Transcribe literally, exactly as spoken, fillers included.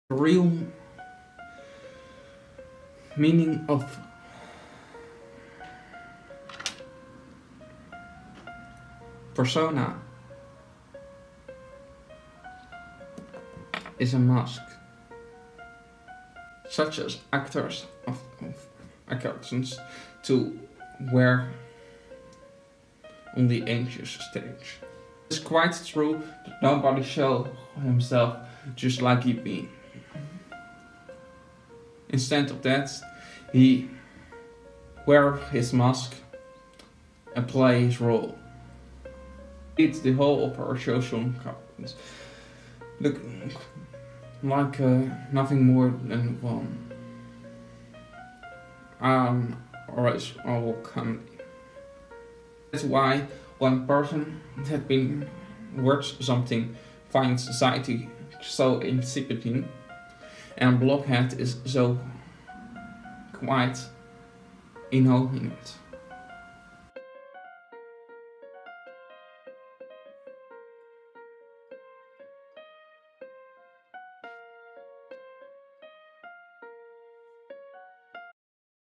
The real meaning of persona is a mask, such as actors of, of actors to wear on the anxious stage. It's quite true that nobody shows himself just like he be. Instead of that, he wear his mask and play his role. It's the whole of our social competence. Look like uh, nothing more than one um, or is all comedy. That's why one person that been worth something finds society so insipid, and blockhead is so quite inhoudend.